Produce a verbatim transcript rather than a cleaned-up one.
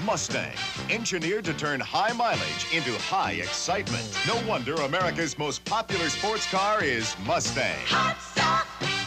Mustang, engineered to turn high mileage into high excitement. No wonder America's most popular sports car is Mustang. Hot stop!